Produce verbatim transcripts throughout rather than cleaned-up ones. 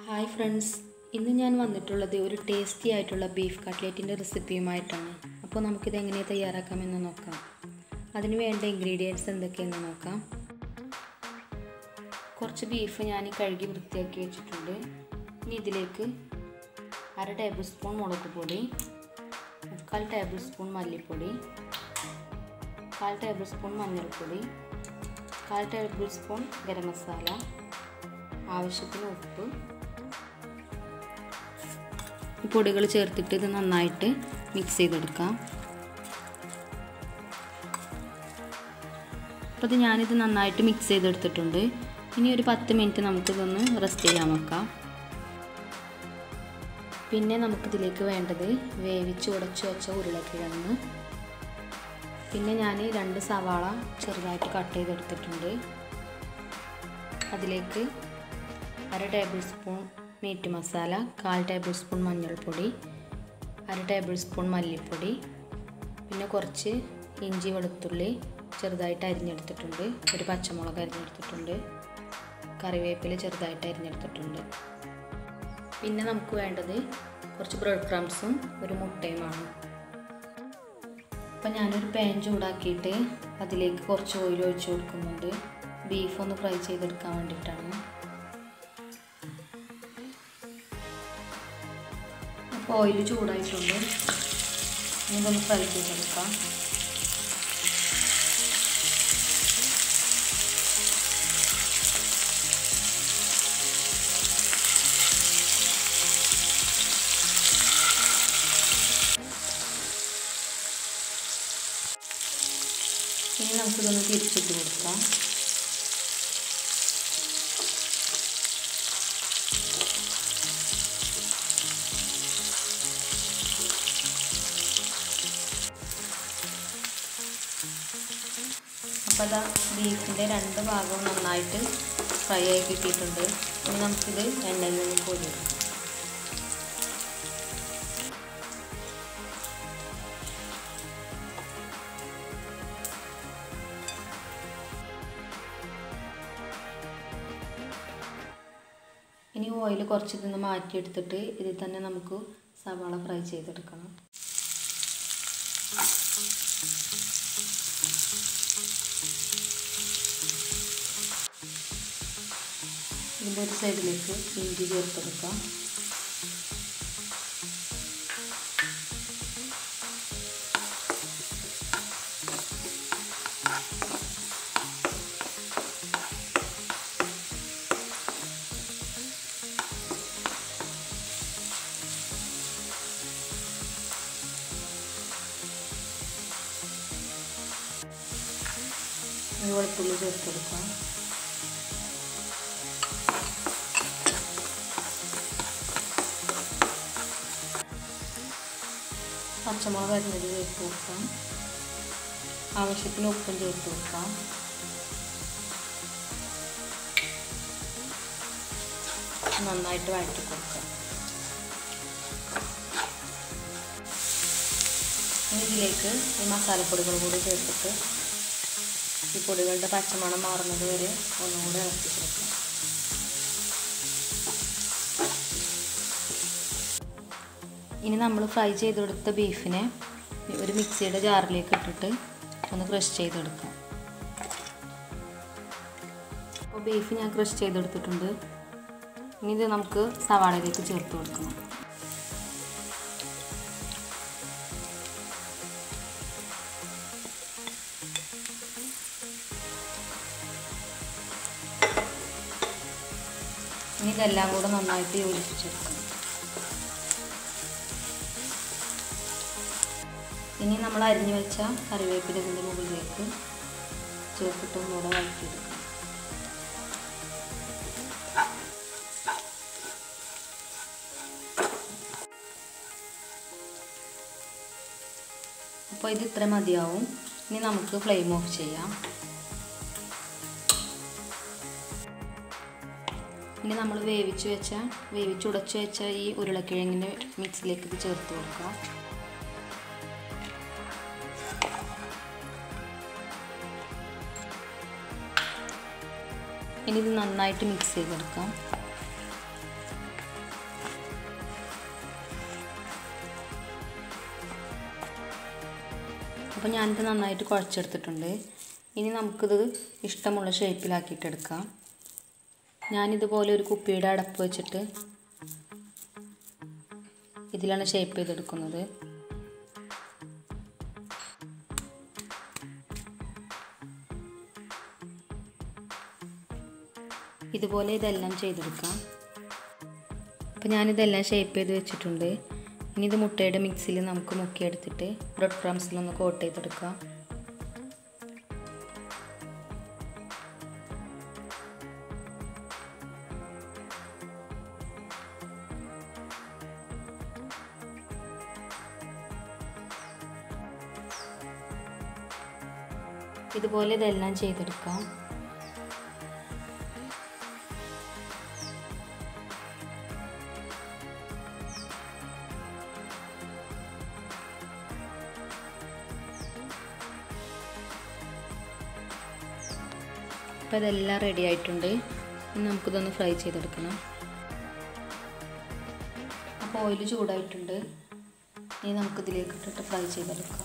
Hi friends, ഇന്ന് ഞാൻ വന്നിട്ടുള്ളത് ഒരു ടേസ്റ്റി ആയിട്ടുള്ള ബീഫ് കട്ട്ലേറ്റിൻ്റെ റെസിപ്പിയുമായിട്ടാണ്. അപ്പോൾ നമുക്കിത് എങ്ങനെ തയ്യാറാക്കാമെന്ന് നോക്കാം. അതിന് വേണ്ട ഇൻഗ്രീഡിയൻസ് എന്തൊക്കെയെന്ന് നോക്കാം. കുറച്ച് ബീഫ് ഞാൻ കഴുകി വൃത്തിയാക്കി വെച്ചിട്ടുണ്ട്. ഇനി ഇതിലേക്ക് അര ടേബിൾ സ്പൂൺ മുളക് പൊടി, മുക്കാൽ ടേബിൾ സ്പൂൺ മല്ലിപ്പൊടി, കാൽ ടേബിൾ സ്പൂൺ മഞ്ഞൾപ്പൊടി, കാൽ ടേബിൾ സ്പൂൺ ഗരം മസാല, ആവശ്യത്തിന് ഉപ്പ്. ഈ പൊടികൾ ചേർത്തിട്ട് ഇത് നന്നായിട്ട് മിക്സ് ചെയ്തെടുക്കാം. അപ്പോൾ ഇത് ഞാനിത് നന്നായിട്ട് മിക്സ് ചെയ്തെടുത്തിട്ടുണ്ട്. ഇനി ഒരു പത്ത് മിനിറ്റ് നമുക്കിതൊന്ന് റെസ്റ്റ് ചെയ്യാൻ വെക്കാം. പിന്നെ നമുക്കിതിലേക്ക് വേണ്ടത് വേവിച്ച് ഉടച്ച് വെച്ച ഉരുളക്കിഴങ്ങ്, പിന്നെ ഞാൻ രണ്ട് സവാള ചെറുതായിട്ട് കട്ട് ചെയ്തെടുത്തിട്ടുണ്ട്. അതിലേക്ക് അര ടേബിൾ സ്പൂൺ മീറ്റ് മസാല, കാൽ ടേബിൾ സ്പൂൺ മഞ്ഞൾപ്പൊടി, അര ടേബിൾ സ്പൂൺ മല്ലിപ്പൊടി, പിന്നെ കുറച്ച് ഇഞ്ചി വെളുത്തുള്ളി ചെറുതായിട്ട് അരിഞ്ഞെടുത്തിട്ടുണ്ട്, ഒരു പച്ചമുളക് അരിഞ്ഞെടുത്തിട്ടുണ്ട്, കറിവേപ്പില ചെറുതായിട്ട് അരിഞ്ഞെടുത്തിട്ടുണ്ട്. പിന്നെ നമുക്ക് വേണ്ടത് കുറച്ച് ബ്രെഡ് ക്രംസും ഒരു മുട്ടയുമാണ്. അപ്പം ഞാനൊരു പാൻ ചൂടാക്കിയിട്ട് അതിലേക്ക് കുറച്ച് ഓയിൽ ഒഴിച്ച് കൊടുക്കുന്നുണ്ട്. ബീഫ് ഒന്ന് ഫ്രൈ ചെയ്തെടുക്കാൻ വേണ്ടിയിട്ടാണ്. അപ്പോൾ ഓയിൽ ചൂടായിട്ടുണ്ട്. ഇതൊന്ന് ഫ്രൈ ചെയ്തെടുക്കാം. ഇനി നമുക്കിതൊന്ന് തിരിച്ചിട്ട് കൊടുക്കാം. അപ്പോൾ അതാ ബീഫിൻ്റെ രണ്ട് ഭാഗവും നന്നായിട്ട് ഫ്രൈ ആയി കിട്ടിയിട്ടുണ്ട്. ഇനി നമുക്കിത് എണ്ണയിൽ നിന്ന് കോരിയെടുക്കാം. ഇനി ഓയിൽ കുറച്ച് ഇതൊന്ന് മാറ്റിയെടുത്തിട്ട് ഇതിൽ തന്നെ നമുക്ക് സവാള ഫ്രൈ ചെയ്തെടുക്കണം. ഇതിൻ്റെ ഒരു സൈഡിലേക്ക് ഇഞ്ചി ചേർത്തെടുക്കാം. വെളുത്തുള്ളി ചേർത്തെടുക്കാം. പച്ചമുളക് അരിഞ്ഞത് ചേർത്ത് കൊടുക്കാം. ആവശ്യത്തിന് ഉപ്പും ചേർത്ത് കൊടുക്കാം. നന്നായിട്ട് വഴറ്റി കൊടുക്കാം. ഇനി ഇതിലേക്ക് ഈ മസാലപ്പൊടികൾ കൂടി ചേർത്തിട്ട് ഈ പൊടികളുടെ പച്ചമണം മാറുന്നത് വരെ ഒന്നുകൂടെ ഇളക്കി ചേർക്കാം. ഇനി നമ്മൾ ഫ്രൈ ചെയ്തെടുത്ത ബീഫിനെ ഒരു മിക്സിയുടെ ജാറിലേക്ക് ഇട്ടിട്ട് ഒന്ന് ക്രഷ് ചെയ്തെടുക്കാം. അപ്പോൾ ബീഫ് ഞാൻ ക്രഷ് ചെയ്തെടുത്തിട്ടുണ്ട്. ഇനി ഇത് നമുക്ക് സവാളയിലേക്ക് ചേർത്ത് കൊടുക്കണം. ഇനി ഇതെല്ലാം കൂടെ നന്നായിട്ട് യോജിപ്പിച്ചെടുക്കണം. ഇനി നമ്മൾ അരിഞ്ഞു വെച്ച കറിവേപ്പില ഇതിൻ്റെ മുകളിലേക്ക് ചേർത്തിട്ട് ഒന്നുകൂടെ വഴറ്റിയെടുക്കണം. അപ്പോൾ ഇത് ഇത്ര മതിയാവും. ഇനി നമുക്ക് ഫ്ലെയിം ഓഫ് ചെയ്യാം. ഇനി നമ്മൾ വേവിച്ച് വെച്ച വേവിച്ചുടച്ച് വെച്ച ഈ ഉരുളക്കിഴങ്ങിൻ്റെ മിക്സിലേക്ക് ഇത് ചേർത്ത് കൊടുക്കാം. ഇനി ഇത് നന്നായിട്ട് മിക്സ് ചെയ്തെടുക്കാം. അപ്പോൾ ഞാനിത് നന്നായിട്ട് കുഴച്ചെടുത്തിട്ടുണ്ട്. ഇനി നമുക്കിത് ഇഷ്ടമുള്ള ഷേപ്പിലാക്കിയിട്ടെടുക്കാം. ഞാനിതുപോലെ ഒരു കുപ്പിയുടെ അടപ്പ് വെച്ചിട്ട് ഇതിലാണ് ഷേപ്പ് ചെയ്തെടുക്കുന്നത്. ഇതുപോലെ ഇതെല്ലാം ചെയ്തെടുക്കാം. അപ്പോൾ ഞാനിതെല്ലാം ഷേപ്പ് ചെയ്ത് വെച്ചിട്ടുണ്ട്. ഇനി ഇത് മുട്ടയുടെ മിക്സിയിൽ നമുക്ക് മുക്കിയെടുത്തിട്ട് ബ്രെഡ് ക്രംസിലൊന്ന് കോട്ട് ചെയ്തെടുക്കാം. ഇതുപോലെ ഇതെല്ലാം ചെയ്തെടുക്കാം. അപ്പോൾ ഇതെല്ലാം റെഡി ആയിട്ടുണ്ട്. ഇനി നമുക്കിതൊന്ന് ഫ്രൈ ചെയ്തെടുക്കണം. അപ്പോൾ ഓയിൽ ചൂടായിട്ടുണ്ട്. ഇനി നമുക്കിതിലേക്ക് ഇട്ടിട്ട് ഫ്രൈ ചെയ്തെടുക്കാം.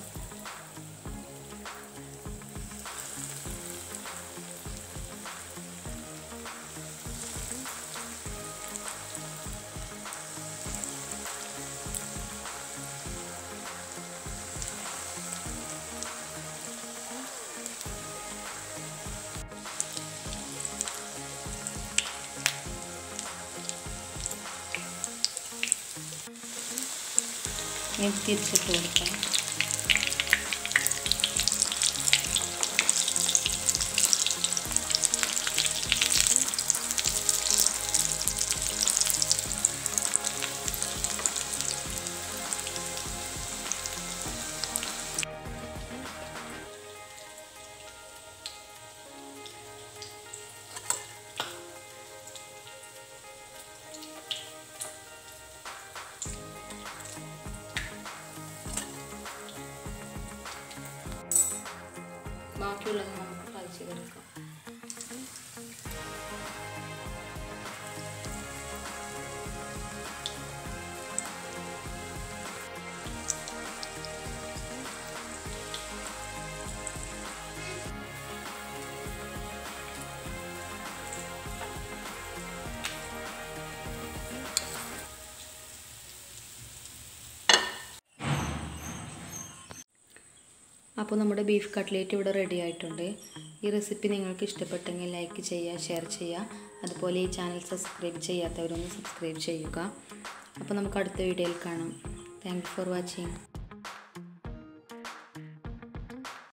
ഇനി തിരിച്ചിട്ട് കൊടുക്കാം. ബാക്കിയുള്ളത് നമുക്ക് ഫ്രൈ ചെയ്തെടുക്കാം. അപ്പോൾ നമ്മുടെ ബീഫ് കട്ട്ലേറ്റ് ഇവിടെ റെഡി ആയിട്ടുണ്ട്. ഈ റെസിപ്പി നിങ്ങൾക്ക് ഇഷ്ടപ്പെട്ടെങ്കിൽ ലൈക്ക് ചെയ്യുക, ഷെയർ ചെയ്യുക. അതുപോലെ ഈ ചാനൽ സബ്സ്ക്രൈബ് ചെയ്യാത്തവരൊന്ന് സബ്സ്ക്രൈബ് ചെയ്യുക. അപ്പോൾ നമുക്ക് അടുത്ത വീഡിയോയിൽ കാണാം. Thank you for watching.